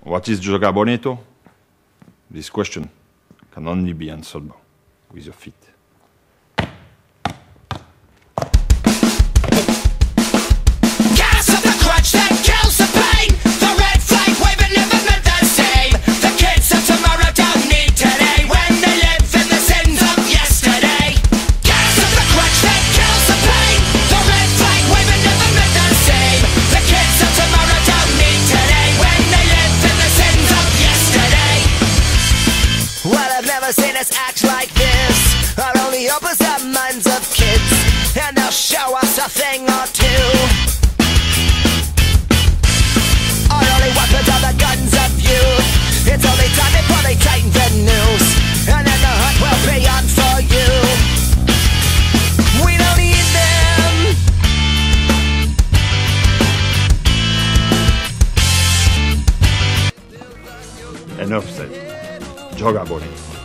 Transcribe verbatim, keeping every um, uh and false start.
What is Joga Bonito? This question can only be answered with your feet. Seen us act like this. Our only hope is the minds of kids, and they'll show us a thing or two. Our only weapons are the guns of youth. It's only time before they tighten the noose, and then the hunt will be on for you. We don't need them. Enough said. Joga Bonito.